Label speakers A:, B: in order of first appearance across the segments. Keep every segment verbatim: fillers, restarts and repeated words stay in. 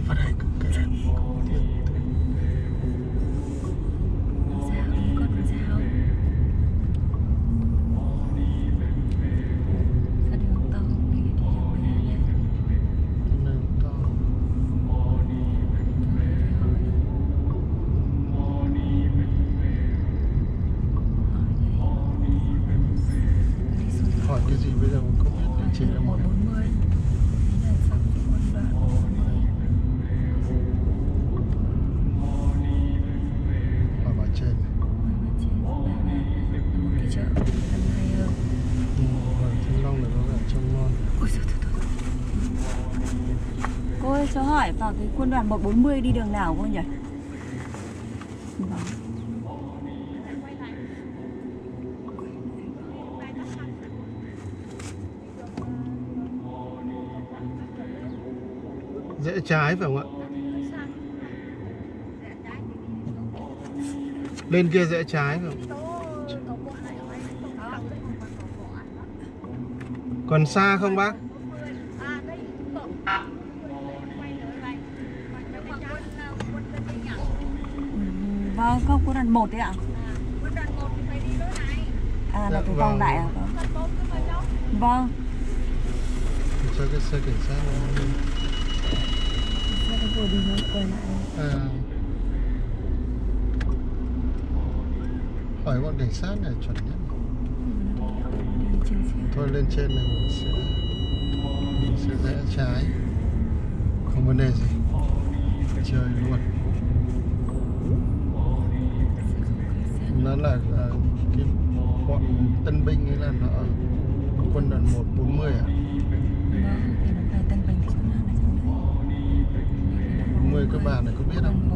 A: vào đây cái
B: sao con sao sao đường to đi đi đường về đây
A: đường to hỏi cái gì bây giờ cũng không biết, chỉ là một
B: bốn mươi là xong cái con đoạn bốn mươi
A: hỏi vào trên này.
B: một cái chợ làm hay hơn.
A: Ừ, hỏi Thanh Long này có vẻ trông ngon.
B: Ôi trời ơi. Cô ơi cho hỏi vào cái quân đoàn một bốn mươi đi đường nào cô nhỉ? Vâng.
A: Rẽ trái phải không ạ? Lên kia rẽ trái phải không? Còn xa không bác?
B: Vâng, không, quân đoàn một đấy ạ? À, là từ vòng lại à? Vâng. Vâng.
A: Cho cái xe cảnh sát nó...
B: Xe vừa đi nó quay lại.
A: À. Hỏi bọn cảnh sát này chuẩn nhất. Thôi lên trên này mình sẽ mình sẽ rẽ trái, không vấn đề gì, chơi luôn. Nó là, là cái bọn tân binh ấy, là nó ở quân đoàn một bốn mươi à?
B: Vâng, thì nó phải tân binh thì nó là trong đấy.
A: bốn mươi các bạn này có biết không?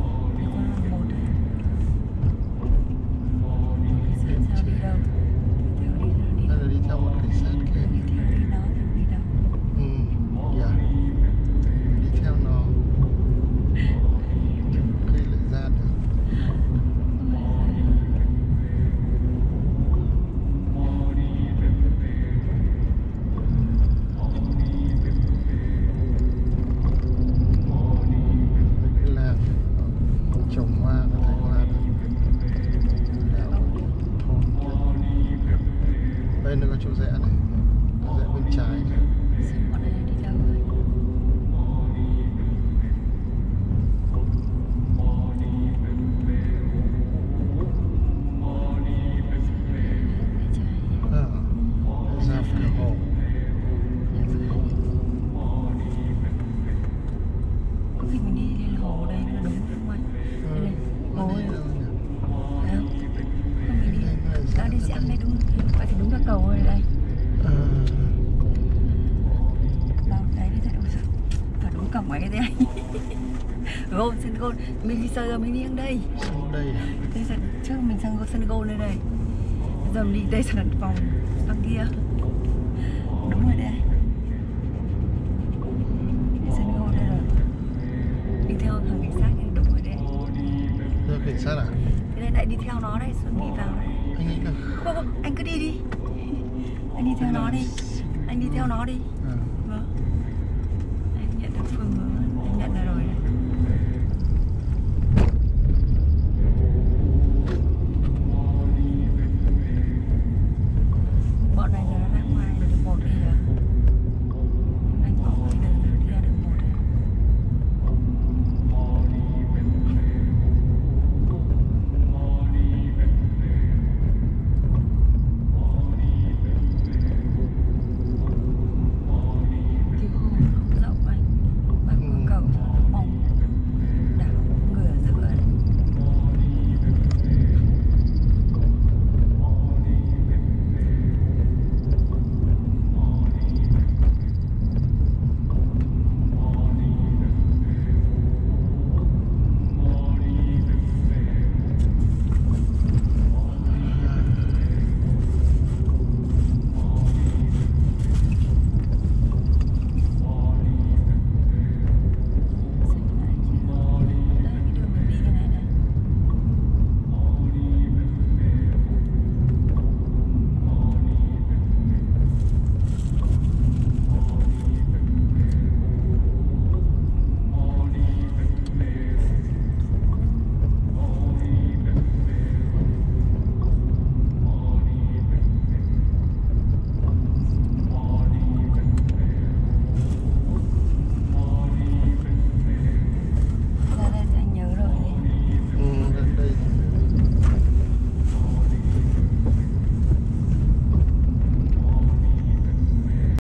B: Sao đi đâu?
A: Hay là đi theo một cảnh sát kia?
B: Đi theo đi nó thì đi đâu?
A: Ừ, yeah. Đi theo nó khi lại ra được. Cái làng trồng hoa, nó thấy hoa thôi. Đây nó có chỗ rẽ này, rẽ bên trái này.
B: Xem bọn này đi đâu rồi?
A: À, ra phía hồ.
B: Có khi mình đi lên hồ đây là đúng không anh? Đây này, hồ
A: Nó
B: ơi.
A: đi đâu nhỉ?
B: Phải không? Không mình đi.
A: Đây nó lại
B: Đó
A: rẽ
B: đi
A: ra
B: xem
A: đây.
B: đây đúng. Vậy thì đúng là cầu rồi đây.
A: À,
B: Đâu, đấy đi thật đúng rồi. Thật đúng cổng ấy đây. Gôn, sân gôn. Mình đi sơ giờ mình đi sang đây.
A: xuống đây à?
B: Đây sân, trước mình sang sân gôn đây đây. Bây giờ mình đi đây sân vòng đằng kia. Đúng rồi đây. Đây sân gôn đây rồi. Đi theo thằng cảnh sát thì đúng rồi đấy.
A: Theo cảnh sát à?
B: Thế này lại đi theo nó đây, Xuân đi vào đây.
A: Anh nghĩ là
B: Không, không, anh cứ đi đi. Anh đi theo nó đi. Anh đi theo nó đi.
A: à.